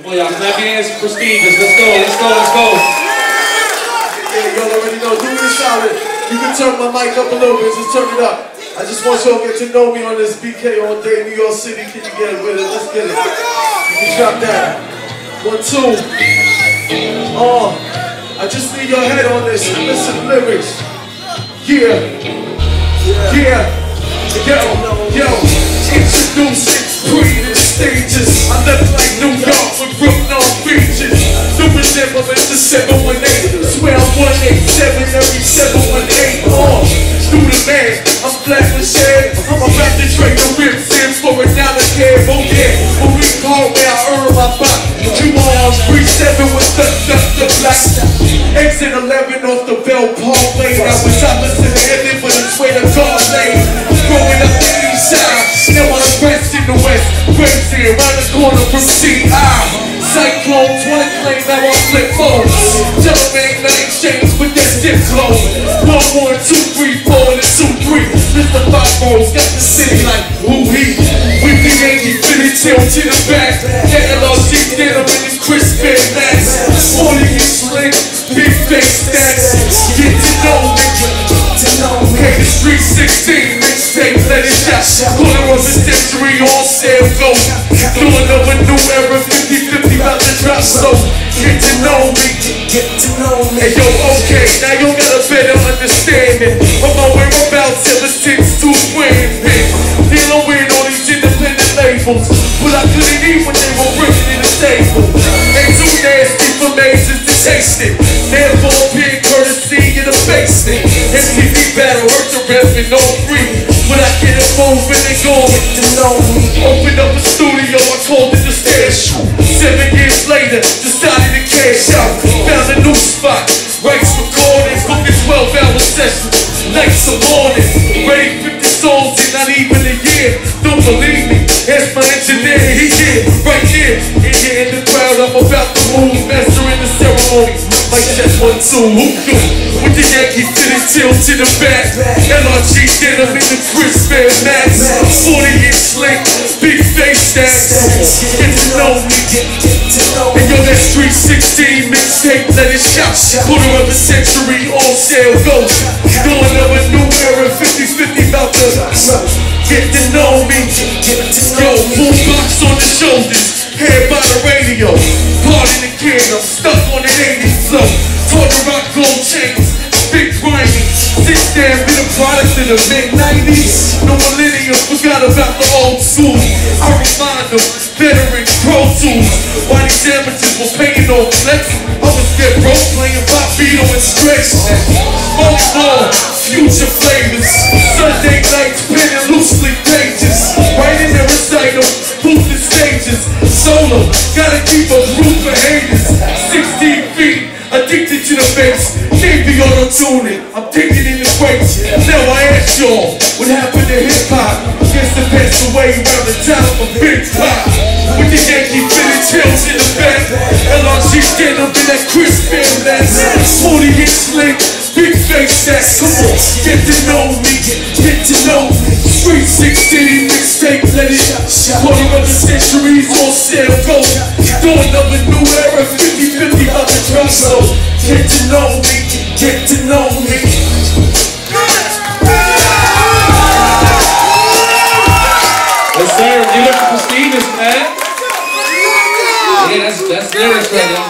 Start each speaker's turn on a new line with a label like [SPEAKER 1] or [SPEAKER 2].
[SPEAKER 1] Oh yeah, clap your hands for Stevens. Let's go, let's go, let's go.
[SPEAKER 2] Yeah, y'all already know. Do me a solid. You can turn my mic up a little bit. Just turn it up. I just want y'all to get to know me on this BK all day, New York City. Can you get it with it? Let's get it. You can drop that. 1, 2. I just need your head on this. Listen to lyrics. Yeah. Yo. Introducing pre the stages. I left like New York with Brooklyn features. The resemblance to 718. Swear I'm 187 every 718. Do the man. I'm black with shade. I'm about to trade the rips in for $1 cab. Oh yeah. When we call me, I earn my buck. You on 3-7 with the black. Exit 11 off the Bell Park Lane. I was opposite the ending, but it's where the car lane. Growing up the east side, now I'm rest in the west. Crazy around the corner from CI. Cyclones wanna claim now I flip phones. Tell them ain't nothing changed with that dip clone. 1, 1, 2, 3, 4, and 2, 3. Mr. Five Boroughs got the city like who he. With the Yankee fitted tail to the back. LRG denim in his crisp fit mask. 40 inch slick, big face stacks. Get to know me. Hey, the Street 16 mixtape, let it shot. Quarter of a century, all sale go. Doing of a new era, 50-50 about to drop slow. Get to know me. Hey yo, okay, now you got a better understanding of my whereabouts ever since 2 twins been dealing with all these independent labels, but I couldn't eat when they were bringing in the table. Ain't too nasty for mazes to taste it. Therefore, being courtesy in the basement. MTV battle hurt the rep and all free. When I get it moving and going to know me. Opened up a studio, I called it the stage. 7 years later, decided to cash out. Found a new spot, rights recorded, booking 12-hour sessions. Nights and mornings, ready 50 songs in not even a year. Don't believe me, ask my engineer, he did. Right here, in the crowd, I'm about to move. Master in the ceremony, like just 1, 2, who do? With the Yankee fitted tail to the back. LRG denim in the crisp air max. 40 inch slick, big face stacks. Get to know me. And yo, that Street 16 mixtape, let it shot. Quarter of a century, all sale goes. Going of a new era, 50-50 about to get to know me. Yo, boombox on the shoulders, hair by the radio. Party the kid, I'm stuck on the 80s flow. Taught to rock gold chains, big grimy. Sit there and be the product of the mid-90s. No millennium forgot about the old school. I remind them, veteran pro tools. Why these amateurs were paying on flex? I was get broke playing pop beat and stretch. More future flavors. Sunday nights penning loosely pages. Right in the recital, booth the stages. Solo, gotta keep a roof for haters. 16 feet, addicted to the bass. Gave the auto-tuning, I'm digging in the brakes. Now I ask y'all, what happened to hip-hop? Guess it passed away around the time of Big Pop. With the Yankee fitted tails in the back. LRG denim in that crisp air mask. 40 inch slick, big face stacks. Come on, get to know me, get to know me. Street 16 mixtape, let it quarter of a centuries, all sale go. Going of a new era, 50-50 about the drum slow. Get to know me, get to know me.
[SPEAKER 1] Yes sir, give it up for Stevens, man. Yeah, that's lyrics right there.